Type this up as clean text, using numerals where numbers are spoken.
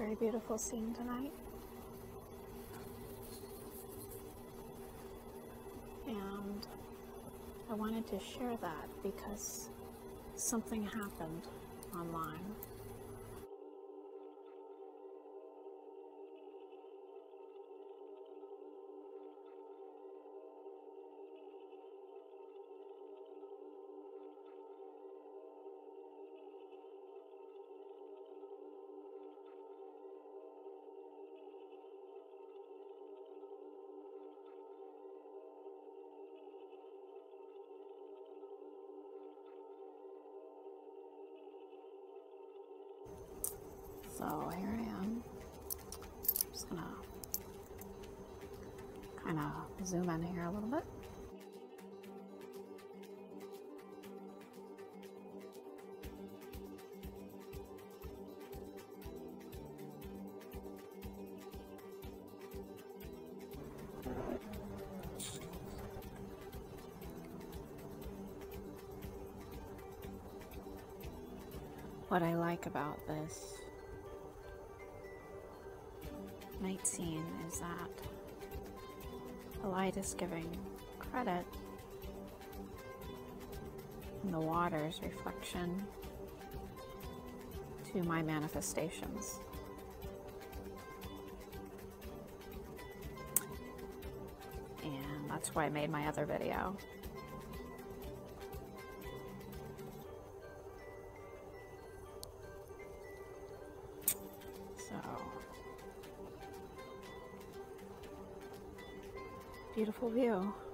Very beautiful scene tonight. And I wanted to share that because something happened online. So here I am. I'm just gonna kind of zoom in here a little bit. What I like about this night scene is that the light is giving credit in the water's reflection to my manifestations. And that's why I made my other video. So, beautiful view.